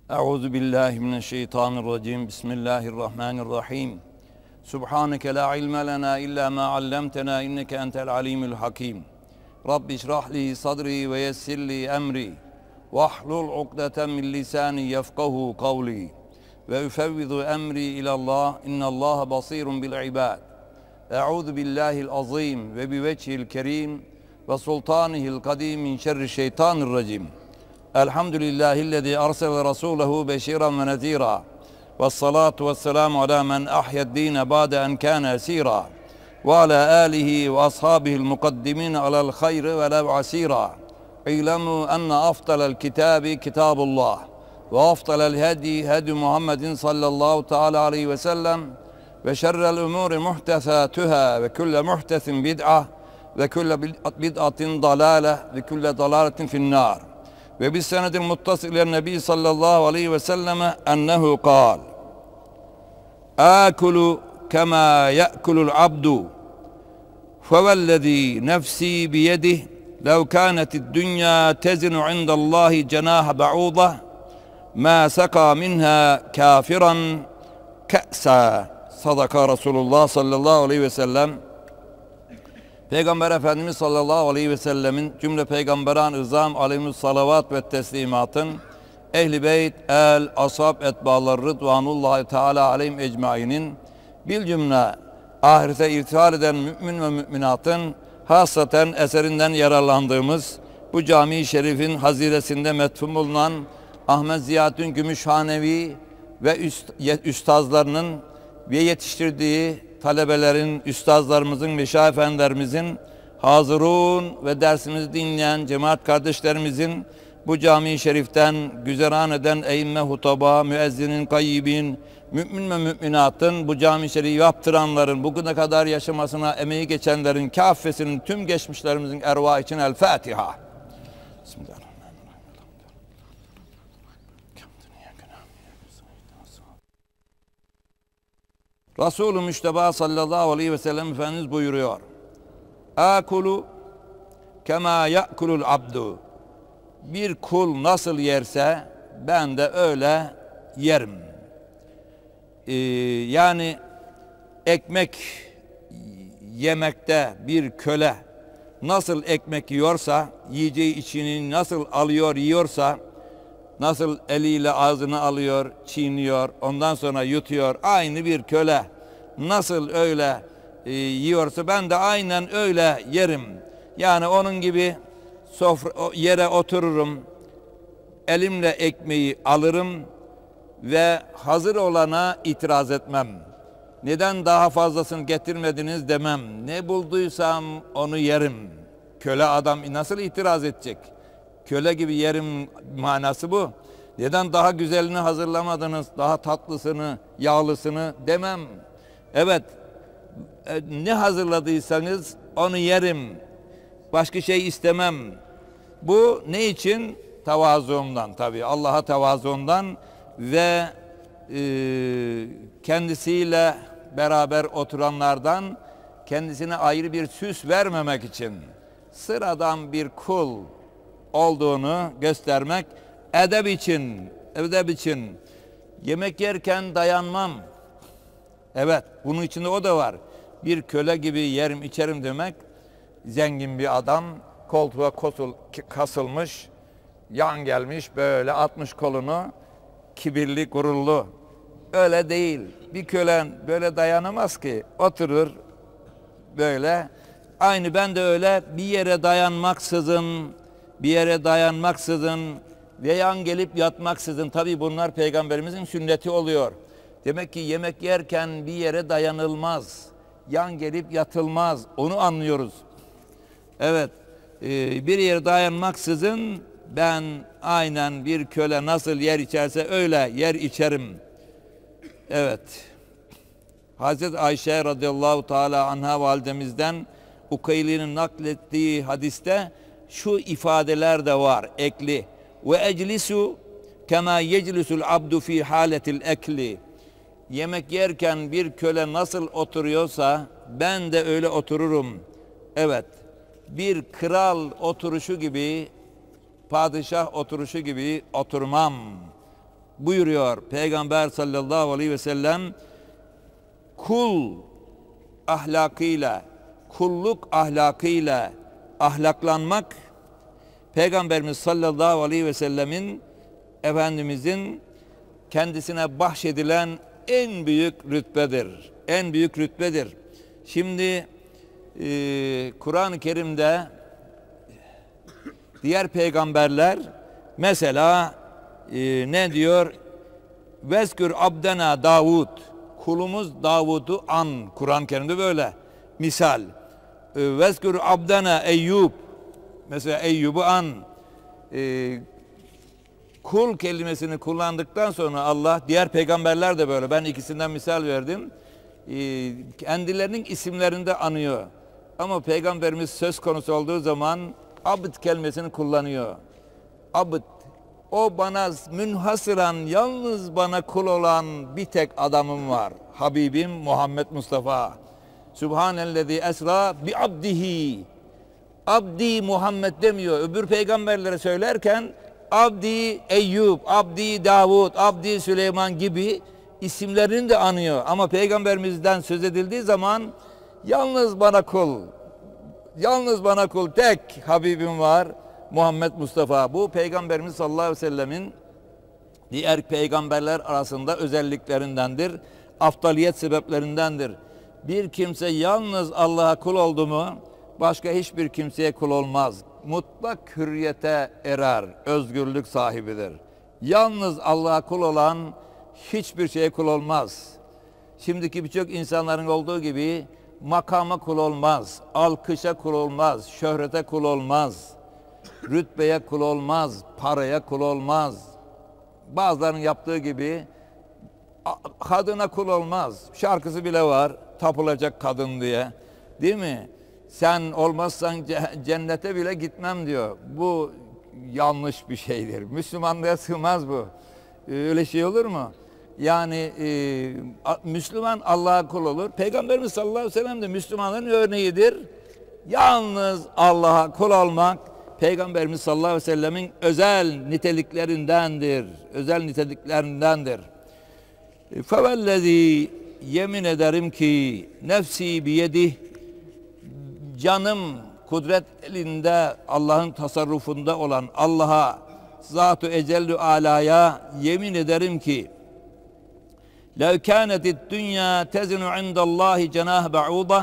Euzu billahi mineşşeytanirracim. Bismillahirrahmanirrahim. Subhaneke la ilme lena illa ma allamtena inneke entel alimul hakim. Rabbi şrah li sadri ve yessir li emri. Vahlul ukdeten min lisani yefkahu kavli. Ve üfevvidu emri ilallah. İnnallâhe basirun bil ibad. Euzu billahil azim ve bi vechihil kerim ve sultanihil kadim min şerri şeytanirracim. Elhamdülillahillezî arsele rasûlehu beşîran ve nezîrâ. Vessalâtu vesselamu alâ men ahyed-dîne ba'de en kâne esîrâ. Ve alâ âlihi ve ashâbihil mukaddimîne alel hayri ve lev asîrâ. İ'lemû enne afdalel kitâbi kitâbullah. Ve afdalel hedi hedi Muhammedin sallallahu teâlâ aleyhi ve sellem. Ve şerrel umûri muhtesâtühâ ve külle muhtesin bid'ah. Ve külle bid'atin dalâle ve külle dalâletin finnâr. Ve bis senedil muttasil ile Nebi sallallahu aleyhi ve selleme ennehu kal. Akulu kema ye'kulul abdu. Fevellezî nefsî biyedih. Lev kânetid dünya tezinu indallahi cenâhe ba'ûdah. Mâ sekâ minhâ kâfiran ke'sâ. Sadaka Resulullah sallallahu aleyhi ve sellem. Peygamber Efendimiz sallallahu aleyhi ve sellemin cümle peygamberan ızam aleyhimus salavat ve teslimatın ehl-i beyt, el, ashab, etbâlar rıdvanullahi teâlâ aleyhim ecmainin bil cümle ahirete irtihal eden mümin ve müminatın hasaten eserinden yararlandığımız bu cami-i şerifin haziresinde metfun bulunan Ahmet Ziyaddin Gümüşhanevi ve üstazlarının ve yetiştirdiği talebelerin, üstazlarımızın, meşayih efendilerimizin, hazırun ve dersimizi dinleyen cemaat kardeşlerimizin bu cami-i şeriften güzeran eden eyyime hutaba, müezzinin, kayyibin, mümin ve müminatın, bu cami-i şerifi yaptıranların, bugüne kadar yaşamasına emeği geçenlerin, kâffesinin, tüm geçmişlerimizin ervahı için El Fatiha. Bismillahirrahmanirrahim. Resulü Müşteba sallallahu aleyhi ve sellem Efendimiz buyuruyor. Akulu kema ya'kulul abdu. Bir kul nasıl yerse ben de öyle yerim. Yani ekmek yemekte bir köle nasıl ekmek yiyorsa, yiyeceği içini nasıl alıyor, yiyorsa, nasıl eliyle ağzını alıyor, çiğniyor, ondan sonra yutuyor. Aynı bir köle nasıl öyle yiyorsa ben de aynen öyle yerim. Yani onun gibi yere otururum, elimle ekmeği alırım ve hazır olana itiraz etmem. Neden daha fazlasını getirmediniz demem. Ne bulduysam onu yerim. Köle adam nasıl itiraz edecek? Köle gibi yerim manası bu. Neden daha güzelini hazırlamadınız, daha tatlısını, yağlısını demem. Evet, ne hazırladıysanız onu yerim. Başka şey istemem. Bu ne için? Tevazuumdan tabii. Allah'a tevazuumdan ve kendisiyle beraber oturanlardan kendisine ayrı bir süs vermemek için sıradan bir kul olduğunu göstermek, edep için yemek yerken dayanmam. Evet, bunun içinde o da var. Bir köle gibi yerim içerim demek, zengin bir adam koltuğa kasılmış, yan gelmiş böyle atmış kolunu, kibirli, gururlu. Öyle değil. Bir kölen böyle dayanamaz ki, oturur böyle. Aynı ben de öyle bir yere dayanmaksızın ve yan gelip yatmaksızın. Tabii bunlar peygamberimizin sünneti oluyor. Demek ki yemek yerken bir yere dayanılmaz. Yan gelip yatılmaz. Onu anlıyoruz. Evet. Bir yere dayanmaksızın ben aynen bir köle nasıl yer içerse öyle yer içerim. Evet. Hazreti Ayşe radıyallahu teala anha validemizden Ukayli'nin naklettiği hadiste şu ifadeler de var ekli. Ve eclisu kema yeclisul abdu fi haletil ekli. Yemek yerken bir köle nasıl oturuyorsa ben de öyle otururum. Evet, bir kral oturuşu gibi, padişah oturuşu gibi oturmam. buyuruyor Peygamber sallallahu aleyhi ve sellem, kul ahlakıyla, kulluk ahlakıyla ahlaklanmak, Peygamberimiz sallallahu aleyhi ve sellemin, Efendimizin kendisine bahşedilen en büyük rütbedir. En büyük rütbedir. Şimdi Kur'an-ı Kerim'de diğer peygamberler mesela ne diyor? Vezkür abdena Davud. Kulumuz Davud'u an. Kur'an-ı Kerim'de böyle. Misal. Vezkür abdena Eyyub. Mesela Eyyub'u an. Kul kelimesini kullandıktan sonra Allah, diğer peygamberler de böyle. Ben ikisinden misal verdim. Kendilerinin isimlerinde anıyor. Ama peygamberimiz söz konusu olduğu zaman abd kelimesini kullanıyor. Abd, o bana münhasıran, yalnız bana kul olan bir tek adamım var. Habibim Muhammed Mustafa. Subhanellezi esra bi abdihi. Abdi Muhammed demiyor. Öbür peygamberlere söylerken Abdi Eyyub, Abdi Davud, Abdi Süleyman gibi isimlerini de anıyor. Ama peygamberimizden söz edildiği zaman yalnız bana kul, yalnız bana kul, tek Habibim var Muhammed Mustafa. Bu peygamberimiz sallallahu aleyhi ve sellemin diğer peygamberler arasında özelliklerindendir. Aftaliyet sebeplerindendir. Bir kimse yalnız Allah'a kul oldu mu başka hiçbir kimseye kul olmaz. Mutlak hürriyete erer, özgürlük sahibidir. Yalnız Allah'a kul olan hiçbir şeye kul olmaz. Şimdiki birçok insanların olduğu gibi makama kul olmaz, alkışa kul olmaz, şöhrete kul olmaz, rütbeye kul olmaz, paraya kul olmaz. Bazılarının yaptığı gibi kadına kul olmaz. Şarkısı bile var, tapılacak kadın diye. Değil mi? Sen olmazsan cennete bile gitmem diyor. Bu yanlış bir şeydir. Müslümanlığa sığmaz bu. Öyle şey olur mu? Yani Müslüman Allah'a kul olur. Peygamberimiz sallallahu aleyhi ve sellem de Müslümanların örneğidir. Yalnız Allah'a kul olmak Peygamberimiz sallallahu aleyhi ve sellemin özel niteliklerindendir. Özel niteliklerindendir. Fevellezî, yemin ederim ki nefsi biyedih, canım kudret elinde, Allah'ın tasarrufunda olan Allah'a, Zat-ı Ecellü Alâ'ya yemin ederim ki lev kânetit dünya tezinu indallahi cenâh ba'ûdah,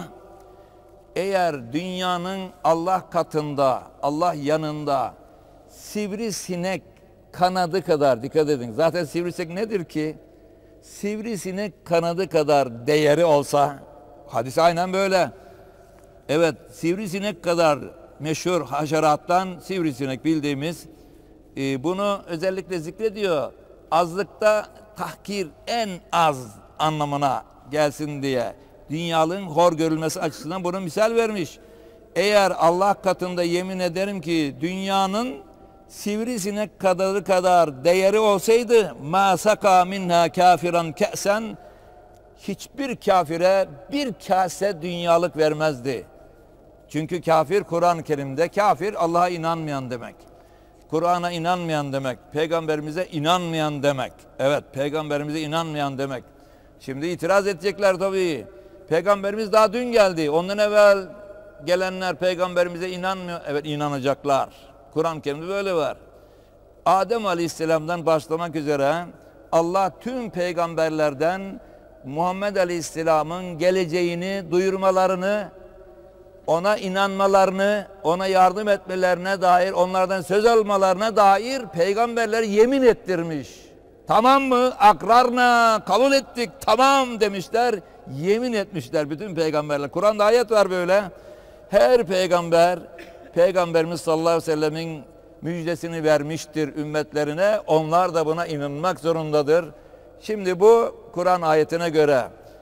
eğer dünyanın Allah katında, Allah yanında sivrisinek kanadı kadar, dikkat edin, zaten sivrisinek nedir ki? Sivrisinek kanadı kadar değeri olsa, hadis aynen böyle. Evet, sivrisinek kadar meşhur haşerattan sivrisinek bildiğimiz, bunu özellikle zikrediyor. Azlıkta tahkir, en az anlamına gelsin diye. Dünyanın hor görülmesi açısından bunu misal vermiş. Eğer Allah katında yemin ederim ki dünyanın sivrisinek kadarı kadar değeri olsaydı ma saka minha kafiran ke'sen, hiçbir kafire bir kase dünyalık vermezdi. Çünkü kafir, Kur'an-ı Kerim'de kafir Allah'a inanmayan demek. Kur'an'a inanmayan demek. Peygamberimize inanmayan demek. Evet, peygamberimize inanmayan demek. Şimdi itiraz edecekler tabii. Peygamberimiz daha dün geldi. Ondan evvel gelenler peygamberimize inanmıyor. Evet, inanacaklar. Kur'an-ı Kerim'de böyle var. Adem Aleyhisselam'dan başlamak üzere Allah tüm peygamberlerden Muhammed Aleyhisselam'ın geleceğini duyurmalarını, ona inanmalarını, ona yardım etmelerine dair, onlardan söz almalarına dair peygamberler yemin ettirmiş. Tamam mı? Akrarna, kabul ettik, tamam demişler, yemin etmişler bütün peygamberler. Kur'an'da ayet var böyle. Her peygamber, Peygamberimiz sallallahu aleyhi ve sellemin müjdesini vermiştir ümmetlerine. Onlar da buna inanmak zorundadır. Şimdi bu Kur'an ayetine göre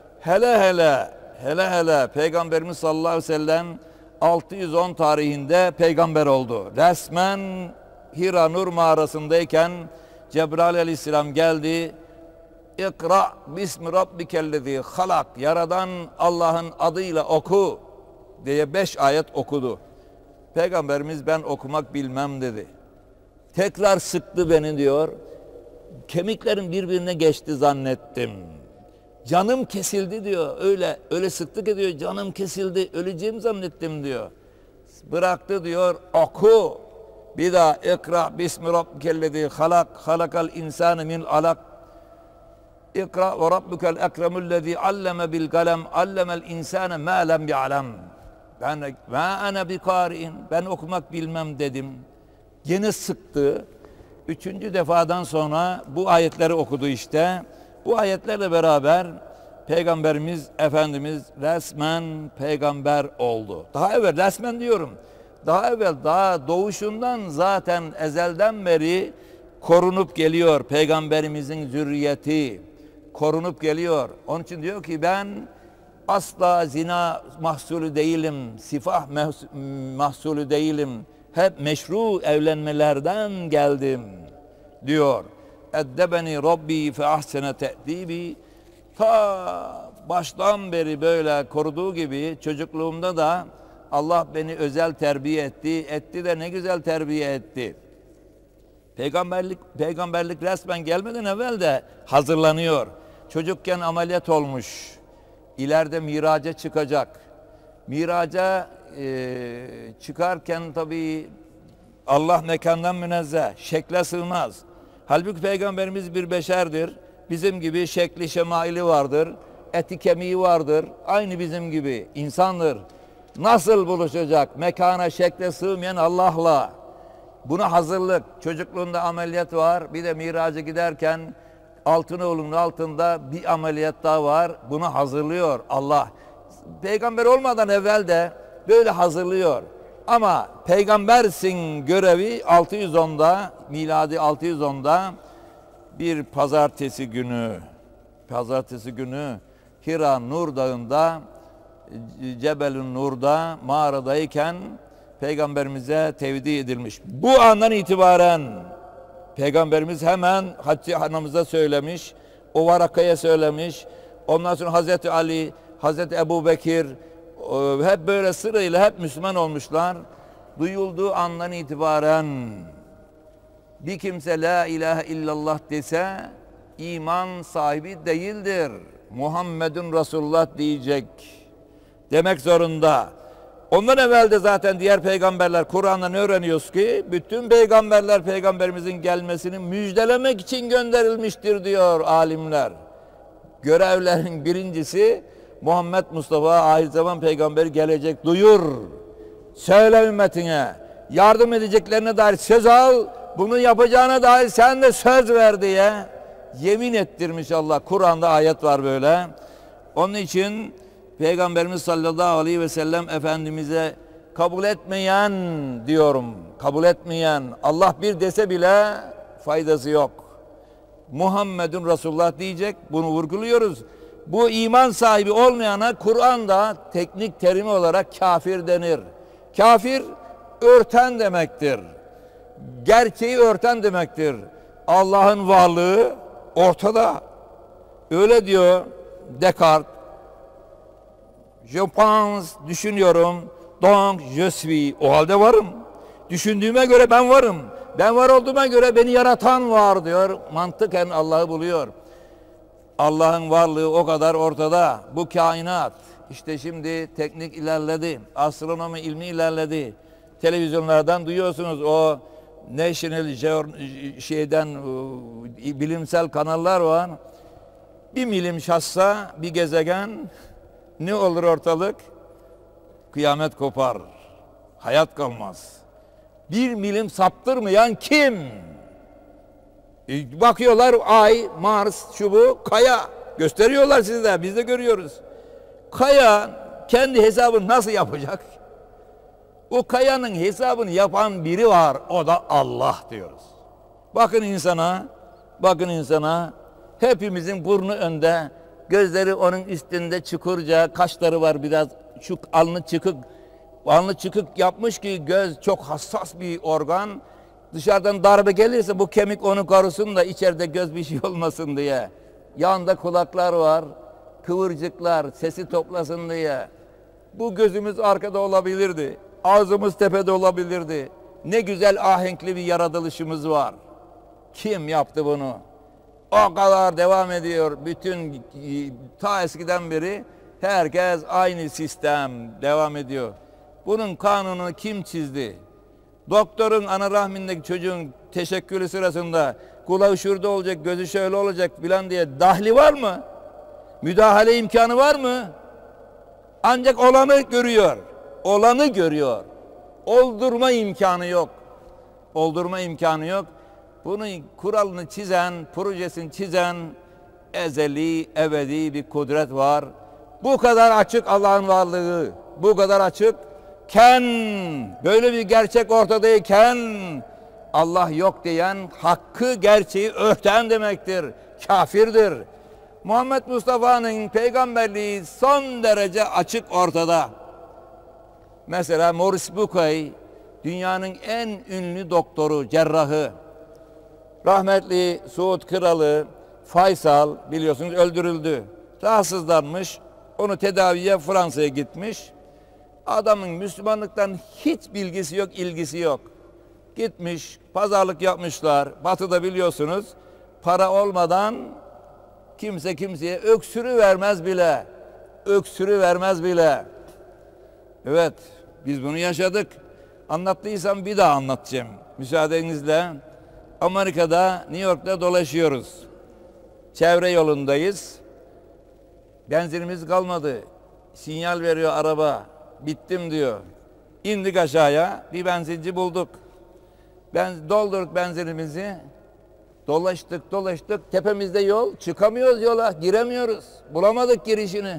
hele Peygamberimiz sallallahu aleyhi ve sellem 610 tarihinde peygamber oldu. Resmen Hira Nur mağarasındayken Cebrail aleyhisselam geldi. İkra bismi rabbikellezî halak, yaradan Allah'ın adıyla oku diye 5 ayet okudu. Peygamberimiz ben okumak bilmem dedi. Tekrar sıktı beni diyor. kemiklerim birbirine geçti zannettim. Canım kesildi diyor. Öyle sıktık ediyor. Canım kesildi. Öleceğim zannettim diyor. Bıraktı diyor. Oku. Bir daha ikra bismi rabbikellezî halakal insâne min alak. İkra ve rabbukel ekremullezî alleme bil kalem allemel insâne mâ lem ya'lem. Ben ana bi kâri'in. Ben okumak bilmem dedim. Yine sıktı. Üçüncü defadan sonra bu ayetleri okudu işte. Bu ayetlerle beraber Peygamberimiz Efendimiz resmen peygamber oldu. Daha evvel resmen diyorum. Daha doğuşundan zaten ezelden beri korunup geliyor. Peygamberimizin zürriyeti korunup geliyor. Onun için diyor ki ben asla zina mahsulü değilim, sifah mahsulü değilim. Hep meşru evlenmelerden geldim diyor. Eddebeni Rabbi fe ahsene te'dibi. Ta baştan beri böyle koruduğu gibi çocukluğumda da Allah beni özel terbiye etti. Etti de ne güzel terbiye etti. Peygamberlik resmen gelmeden evvel de hazırlanıyor. Çocukken ameliyat olmuş. İleride miraca çıkacak. Miraca çıkarken tabii Allah mekandan münezzeh, şekle sığmaz. Halbuki Peygamberimiz bir beşerdir. Bizim gibi şekli şemaili vardır. Eti kemiği vardır. Aynı bizim gibi insandır. Nasıl buluşacak? Mekana şekle sığmayan Allah'la. Buna hazırlık. Çocukluğunda ameliyat var. Bir de miraca giderken Altınoğlu'nun altında bir ameliyat daha var. Bunu hazırlıyor Allah. Peygamber olmadan evvel de böyle hazırlıyor. Ama peygambersin görevi 610'da, miladi 610'da bir pazartesi günü Hira Nur Dağı'nda, Cebel-i Nur'da mağaradayken Peygamberimize tevdi edilmiş. Bu andan itibaren Peygamberimiz hemen Hatice Hanım'ıza söylemiş, o Varaka'ya söylemiş, ondan sonra Hazreti Ali, Hazreti Ebu Bekir hep böyle sırayla hep Müslüman olmuşlar. Duyulduğu andan itibaren bir kimse la ilahe illallah dese iman sahibi değildir. Muhammedun Resulullah diyecek. Demek zorunda. Ondan evvel de zaten diğer peygamberler Kur'an'dan öğreniyoruz ki bütün peygamberler peygamberimizin gelmesini müjdelemek için gönderilmiştir diyor alimler. Görevlerin birincisi Muhammed Mustafa ahir zaman peygamberi gelecek, duyur. Söyle ümmetine. Yardım edeceklerine dair söz al. Bunu yapacağına dair sen de söz ver diye yemin ettirmiş Allah. Kur'an'da ayet var böyle. Onun için Peygamberimiz sallallahu aleyhi ve sellem Efendimiz'e kabul etmeyen diyorum. Kabul etmeyen Allah bir dese bile faydası yok. Muhammedun Resulullah diyecek. Bunu vurguluyoruz. Bu iman sahibi olmayana Kur'an'da teknik terimi olarak kafir denir. Kafir örten demektir. Gerçeği örten demektir. Allah'ın varlığı ortada. Öyle diyor Descartes. Je pense, düşünüyorum. Donc je suis. O halde varım. Düşündüğüme göre ben varım. Ben var olduğuma göre beni yaratan var diyor. Mantıken Allah'ı buluyor. Allah'ın varlığı o kadar ortada. Bu kainat. İşte şimdi teknik ilerledi. Astronomi ilmi ilerledi. Televizyonlardan duyuyorsunuz o National bilimsel kanallar var. Bir milim şassa bir gezegen ne olur ortalık? Kıyamet kopar. Hayat kalmaz. Bir milim saptırmayan kim? Bakıyorlar Ay, Mars, şu bu, Kaya. Gösteriyorlar size, biz de görüyoruz. Kaya kendi hesabını nasıl yapacak? O kayanın hesabını yapan biri var, o da Allah diyoruz. Bakın insana, hepimizin burnu önde, gözleri onun üstünde çukurca, kaşları var biraz, şu alnı çıkık yapmış ki göz çok hassas bir organ. Dışarıdan darbe gelirse bu kemik onu korusun da içeride göz bir şey olmasın diye. Yanında kulaklar var, kıvırcıklar sesi toplasın diye. Bu gözümüz arkada olabilirdi. Ağzımız tepede olabilirdi. Ne güzel ahenkli bir yaratılışımız var. Kim yaptı bunu? O kadar devam ediyor. Bütün ta eskiden beri herkes aynı sistem devam ediyor. Bunun kanunu kim çizdi? Doktorun ana rahmindeki çocuğun teşekkülü sırasında kulağı şurada olacak, gözü şöyle olacak filan diye dahli var mı? Müdahale imkanı var mı? Ancak olanı görüyor. Olanı görüyor. Oldurma imkanı yok. Oldurma imkanı yok. Bunun kuralını çizen, projesini çizen ezeli, ebedi bir kudret var. Bu kadar açık Allah'ın varlığı, bu kadar açıkken, böyle bir gerçek ortadayken Allah yok diyen, hakkı, gerçeği örten demektir. Kafirdir. Muhammed Mustafa'nın peygamberliği son derece açık ortada. Mesela Maurice Bucaille, dünyanın en ünlü doktoru, cerrahı, rahmetli Suud Kralı Faysal biliyorsunuz öldürüldü. Rahatsızlanmış, onu tedaviye Fransa'ya gitmiş. Adamın Müslümanlıktan hiç bilgisi yok, ilgisi yok. Gitmiş, pazarlık yapmışlar. Batı'da biliyorsunuz para olmadan kimse kimseye öksürü vermez bile. Öksürü vermez bile. Evet, biz bunu yaşadık. Anlattıysam bir daha anlatacağım. Müsaadenizle. Amerika'da, New York'ta dolaşıyoruz. Çevre yolundayız. Benzinimiz kalmadı. Sinyal veriyor araba. Bittim diyor. İndik aşağıya. Bir benzinci bulduk. Doldurduk benzinimizi. Dolaştık. Tepemizde yol. Çıkamıyoruz yola. Giremiyoruz. Bulamadık girişini.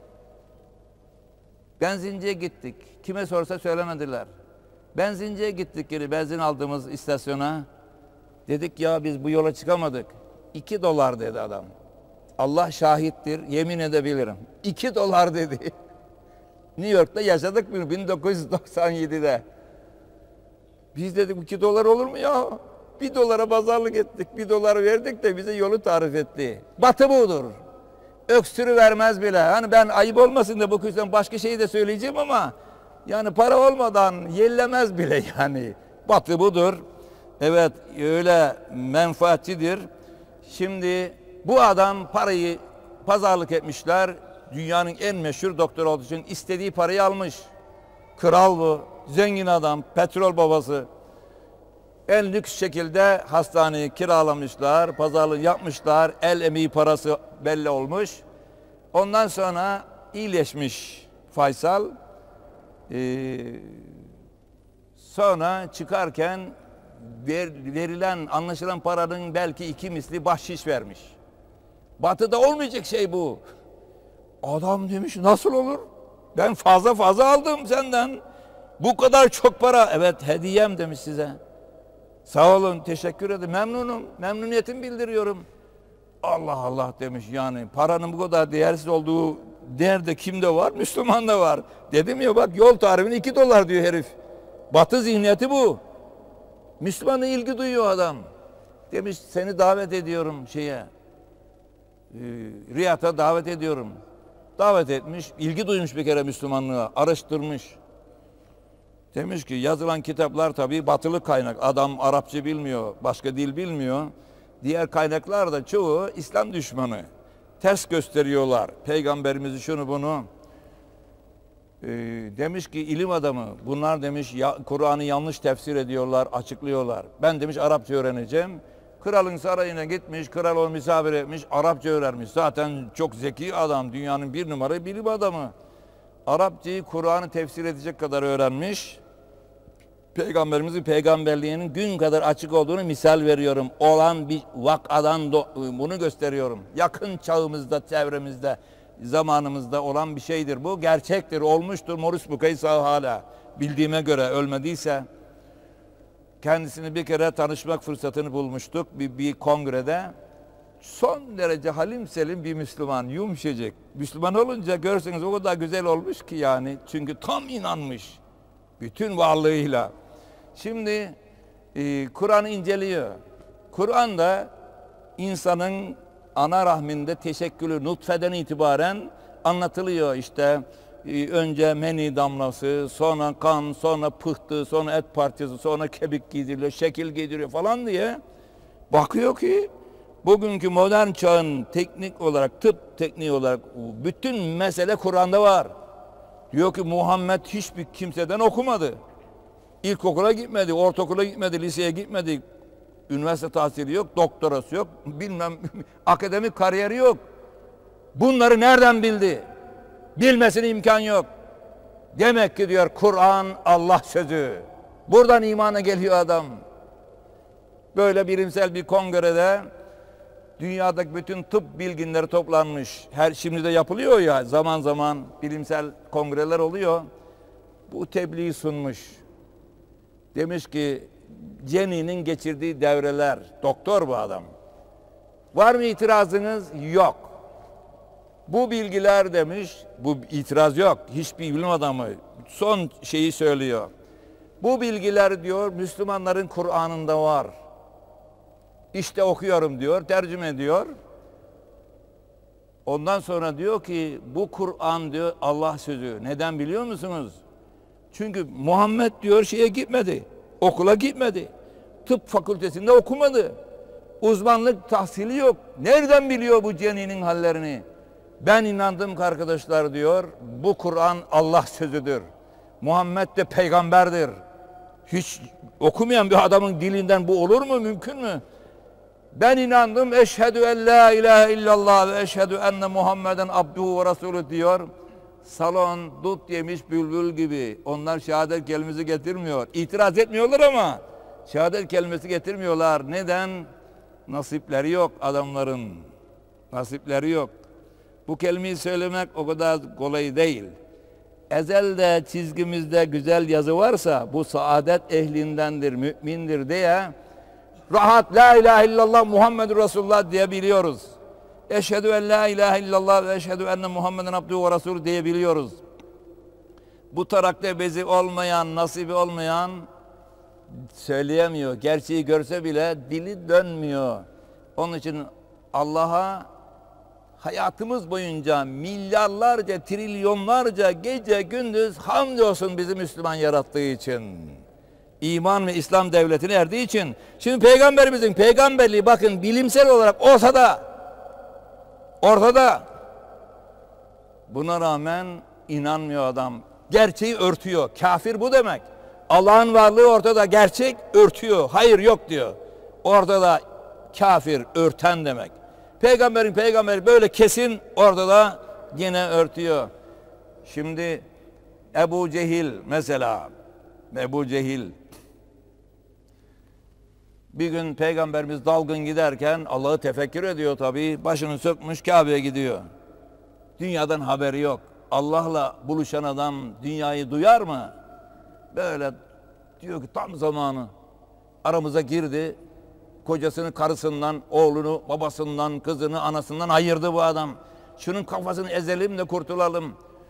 Benzinciye gittik. Kime sorsa söylemediler. Benzinciye gittik geri. Benzin aldığımız istasyona. Dedik ya biz bu yola çıkamadık. $2 dedi adam. Allah şahittir. Yemin edebilirim. $2 dedi. New York'ta yaşadık bunu 1997'de. Biz dedik $2 olur mu ya? $1 pazarlık ettik. $1 verdik de bize yolu tarif etti. Batı budur. Öksürü vermez bile. Hani ben ayıp olmasın da bu kızdan başka şeyi de söyleyeceğim ama yani para olmadan yellemez bile yani. Batı budur. Evet öyle menfaatçidir. Şimdi bu adam parayı pazarlık etmişler. Dünyanın en meşhur doktoru olduğu için istediği parayı almış. Kral bu. Zengin adam. Petrol babası. En lüks şekilde hastaneyi kiralamışlar. Pazarlığı yapmışlar. El emeği parası belli olmuş. Ondan sonra iyileşmiş Faysal. Sonra çıkarken verilen anlaşılan paranın belki 2 misli bahşiş vermiş. Batı'da olmayacak şey bu. Adam demiş nasıl olur? Ben fazla aldım senden. Bu kadar çok para. Evet hediyem demiş size. Sağ olun teşekkür ederim. Memnunum. Memnuniyetimi bildiriyorum. Allah Allah demiş yani paranın bu kadar değersiz olduğu nerede kimde var? Müslüman da var. Dedim ya bak yol tarifini $2 diyor herif. Batı zihniyeti bu. Müslüman'a ilgi duyuyor adam. Demiş seni davet ediyorum Riyad'a davet ediyorum. Davet etmiş, ilgi duymuş bir kere Müslümanlığa, araştırmış. Demiş ki yazılan kitaplar tabii batılı kaynak. Adam Arapça bilmiyor, başka dil bilmiyor. Diğer kaynaklar da çoğu İslam düşmanı. Ters gösteriyorlar. Peygamberimizi şunu bunu. Demiş ki ilim adamı bunlar demiş Kur'an'ı yanlış tefsir ediyorlar, açıklıyorlar. Ben demiş Arapça öğreneceğim. Kralın sarayına gitmiş, kral onu misafir etmiş, Arapça öğrenmiş. Zaten çok zeki adam, dünyanın bir numara bilim adamı. Arapçayı, Kur'an'ı tefsir edecek kadar öğrenmiş. Peygamberimizin peygamberliğinin gün kadar açık olduğunu misal veriyorum. Olan bir vakadan bunu gösteriyorum. Yakın çağımızda, çevremizde, zamanımızda olan bir şeydir bu. Gerçektir, olmuştur. Maurice Bucaille sağ hala. Bildiğime göre ölmediyse. Kendisini bir kere tanışmak fırsatını bulmuştuk bir kongrede. Son derece halim selim bir Müslüman, yumuşacık. Müslüman olunca görseniz o kadar güzel olmuş ki yani. Çünkü tam inanmış. Bütün varlığıyla. Şimdi Kur'an'ı inceliyor. Kur'an'da insanın ana rahminde teşekkülü nutfeden itibaren anlatılıyor işte. Önce meni damlası, sonra kan, sonra pıhtı, sonra et parçası, sonra kemik giydiriyor, şekil giydiriyor falan diye. Bakıyor ki Bugünkü modern çağın teknik olarak, tıp tekniği olarak bütün mesele Kur'an'da var. Diyor ki Muhammed hiçbir kimseden okumadı. İlkokula gitmedi, ortaokula gitmedi, liseye gitmedi. Üniversite tahsili yok, doktorası yok, bilmem akademik kariyeri yok. Bunları nereden bildi? Bilmesine imkan yok. Demek ki diyor Kur'an Allah sözü. Buradan imana geliyor adam. Böyle bilimsel bir kongrede dünyadaki bütün tıp bilginleri toplanmış. Şimdi de yapılıyor ya, zaman zaman bilimsel kongreler oluyor. Bu tebliği sunmuş. Demiş ki Jenny'nin geçirdiği devreler, doktor bu adam. Var mı itirazınız? Yok. Bu bilgiler demiş, bu itiraz yok. Hiçbir bilim adamı son şeyi söylüyor. Bu bilgiler diyor Müslümanların Kur'an'ında var. İşte okuyorum diyor, tercüme ediyor. Ondan sonra diyor ki bu Kur'an diyor Allah sözü. Neden biliyor musunuz? Çünkü Muhammed diyor şeye gitmedi, okula gitmedi. Tıp fakültesinde okumadı. Uzmanlık tahsili yok. Nereden biliyor bu Jenny'nin hallerini? Ben inandım ki arkadaşlar diyor, bu Kur'an Allah sözüdür. Muhammed de peygamberdir. Hiç okumayan bir adamın dilinden bu olur mu? Mümkün mü? Ben inandım, eşhedü en la ilahe illallah ve eşhedü enne Muhammeden abduhu ve resulü diyor. Salon dut yemiş bülbül gibi. Onlar şehadet kelimesi getirmiyor. İtiraz etmiyorlar ama şehadet kelimesi getirmiyorlar. Neden? Nasipleri yok adamların. Nasipleri yok. Bu kelimeyi söylemek o kadar kolay değil. Ezelde çizgimizde güzel yazı varsa bu saadet ehlindendir, mümindir diye rahat la ilahe illallah Muhammedur Resulullah diyebiliyoruz. Eşhedü en la ilahe illallah ve eşhedü enne Muhammeden abduhu ve resulü diyebiliyoruz. Bu tarakta bezi olmayan, nasibi olmayan söyleyemiyor. Gerçeği görse bile dili dönmüyor. Onun için Allah'a hayatımız boyunca milyarlarca, trilyonlarca gece gündüz hamdolsun bizi Müslüman yarattığı için. İman ve İslam devletine erdiği için. Şimdi peygamberimizin peygamberliği bakın bilimsel olarak ortada. Buna rağmen inanmıyor adam. Gerçeği örtüyor. Kafir bu demek. Allah'ın varlığı ortada, gerçek örtüyor. Hayır yok diyor. Ortada kafir, örten demek. Peygamberi böyle kesin ortada yine örtüyor. Şimdi Ebu Cehil mesela, Ebu Cehil bir gün peygamberimiz dalgın giderken Allah'ı tefekkür ediyor tabii. Başını sökmüş Kabe'ye gidiyor. Dünyadan haberi yok. Allah'la buluşan adam dünyayı duyar mı? Böyle diyor ki tam zamanı aramıza girdi. Kocasını, karısından, oğlunu, babasından, kızını, anasından ayırdı bu adam. Şunun kafasını ezelim de kurtulalım.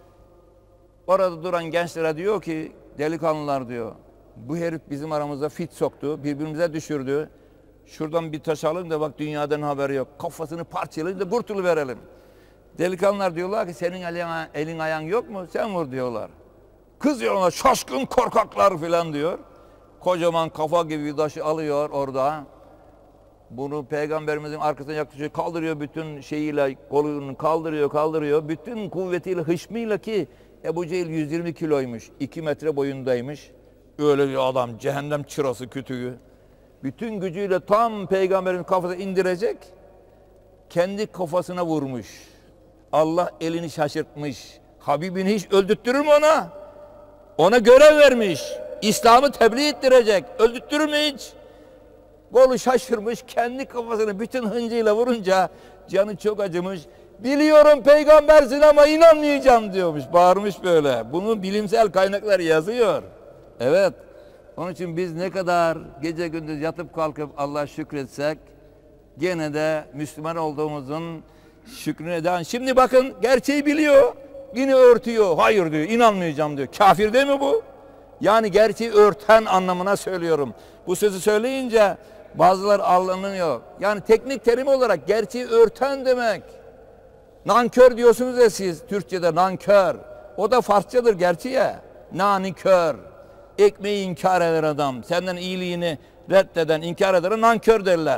Orada duran gençlere diyor ki, delikanlılar diyor, bu herif bizim aramıza fit soktu, birbirimize düşürdü. Şuradan bir taş alın da bak dünyadan haberi yok. Kafasını parçalayın da kurtuluverelim. Delikanlılar diyorlar ki senin elin ayağın yok mu? Sen vur diyorlar. Kızıyorlar, şaşkın korkaklar filan diyor. Kocaman kafa gibi bir taşı alıyor orada. Bunu peygamberimizin arkasına yaklaşıyor, kaldırıyor bütün şeyiyle, kolunu kaldırıyor. Bütün kuvvetiyle, hışmıyla ki Ebu Cehil 120 kiloymuş, 2 metre boyundaymış. Öyle bir adam, cehennem çırası kütüğü. Bütün gücüyle tam peygamberin kafasına indirecek, kendi kafasına vurmuş. Allah elini şaşırtmış. Habibini hiç öldürttürür mü ona? Ona görev vermiş. İslam'ı tebliğ ettirecek. Öldürttürür mü hiç? Kolu şaşırmış, kendi kafasını bütün hıncıyla vurunca canı çok acımış. Biliyorum peygambersin ama inanmayacağım diyormuş. Bağırmış böyle. Bunu bilimsel kaynaklar yazıyor. Evet. Onun için biz ne kadar gece gündüz yatıp kalkıp Allah'a şükretsek gene de Müslüman olduğumuzun şükrüne eden. Şimdi bakın gerçeği biliyor. Yine örtüyor. Hayır diyor, inanmayacağım diyor. Kafir değil mi bu? Yani gerçeği örten anlamına söylüyorum. Bu sözü söyleyince bazılar alınıyor. Yani teknik terim olarak gerçeği örten demek. Nankör diyorsunuz ya siz Türkçe'de nankör. O da Farsçadır gerçi ya. Nankör. Ekmeği inkar eder adam. Senden iyiliğini reddeden, inkar edene nankör derler.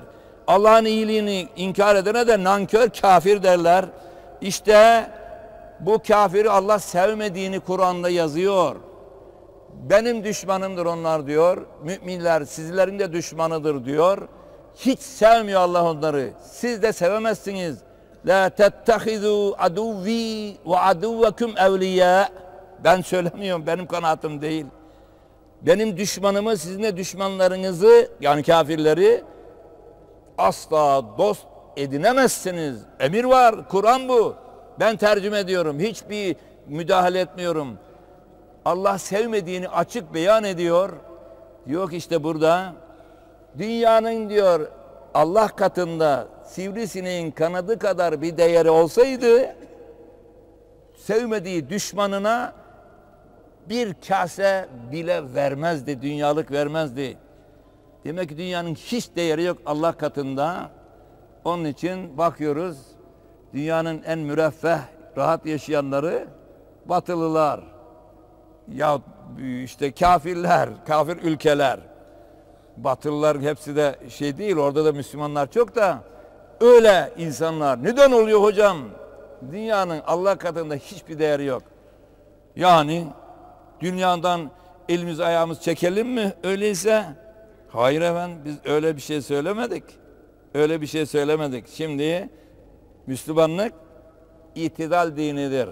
Allah'ın iyiliğini inkar edene de nankör, kafir derler. İşte bu kafiri Allah sevmediğini Kur'an'da yazıyor. Benim düşmanımdır onlar diyor. Müminler sizlerin de düşmanıdır diyor. Hiç sevmiyor Allah onları. Siz de sevemezsiniz. La tettehizu aduvvi ve aduvekum evliya. Ben söylemiyorum, benim kanaatim değil. Benim düşmanımı, sizin de düşmanlarınızı, yani kafirleri asla dost edinemezsiniz. Emir var, Kur'an bu. Ben tercüme ediyorum, hiçbir müdahale etmiyorum. Allah sevmediğini açık beyan ediyor. Diyor ki işte burada, dünyanın diyor Allah katında sivrisineğin kanadı kadar bir değeri olsaydı, sevmediği düşmanına bir kase bile vermezdi, dünyalık vermezdi. Demek ki dünyanın hiç değeri yok Allah katında. Onun için bakıyoruz, dünyanın en müreffeh, rahat yaşayanları Batılılar. Ya işte kafirler, kafir ülkeler. Batılılar hepsi de şey değil, orada da Müslümanlar çok da öyle insanlar. Neden oluyor hocam? Dünyanın Allah katında hiçbir değeri yok. Yani dünyadan elimiz ayağımız çekelim mi? Öyleyse hayır efendim, biz öyle bir şey söylemedik. Öyle bir şey söylemedik. Şimdi Müslümanlık itidal dinidir.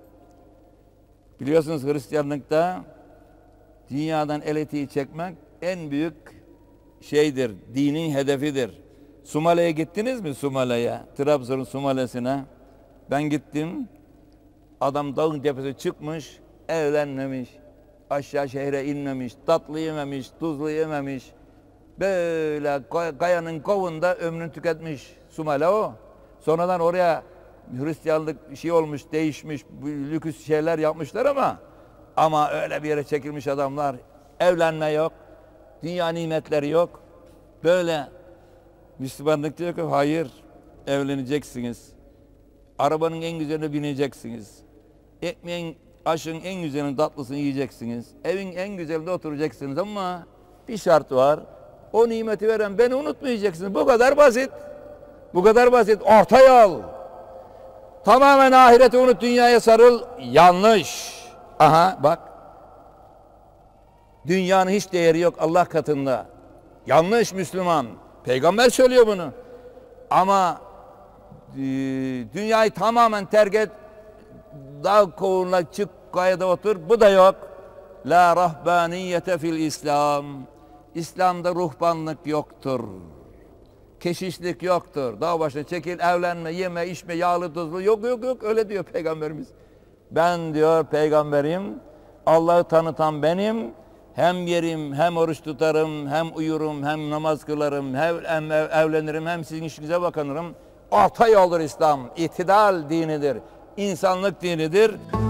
Biliyorsunuz Hristiyanlıkta dünyadan el eteği çekmek en büyük şeydir, dinin hedefidir. Somali'ye gittiniz mi? Somali'ye, Trabzon'un Somali'sine. Ben gittim. Adam dağın tepesine çıkmış, evlenmemiş, aşağı şehre inmemiş, tatlı yememiş, tuzlu yememiş. Böyle kayanın kovunda ömrünü tüketmiş Somali o. Sonradan oraya Hristiyanlık şey olmuş, değişmiş, lüküs şeyler yapmışlar ama öyle bir yere çekilmiş adamlar. Evlenme yok, dünya nimetleri yok. Böyle Müslümanlık diyor ki hayır, evleneceksiniz. Arabanın en güzeline bineceksiniz. Ekmeğin, aşın en güzelini, tatlısını yiyeceksiniz. Evin en güzelinde oturacaksınız ama bir şart var. O nimeti veren beni unutmayacaksınız. Bu kadar basit. Bu kadar basit. Orta yol. Tamamen ahireti unut, dünyaya sarıl. Yanlış. Aha bak. Dünyanın hiç değeri yok Allah katında. Yanlış Müslüman. Peygamber söylüyor bunu. Ama dünyayı tamamen terk et. Dağ kovuğuna çık, kayada otur. Bu da yok. La rahbaniyete fil İslam. İslam'da ruhbanlık yoktur. Keşişlik yoktur. Dağ başına çekil, evlenme, yeme, içme, yağlı tuzlu. Yok öyle diyor Peygamberimiz. Ben diyor Peygamberim, Allah'ı tanıtan benim. Hem yerim, hem oruç tutarım, hem uyurum, hem namaz kılarım, hem evlenirim, hem sizin işinize bakınırım. Orta yoldur İslam. İtidal dinidir. İnsanlık dinidir.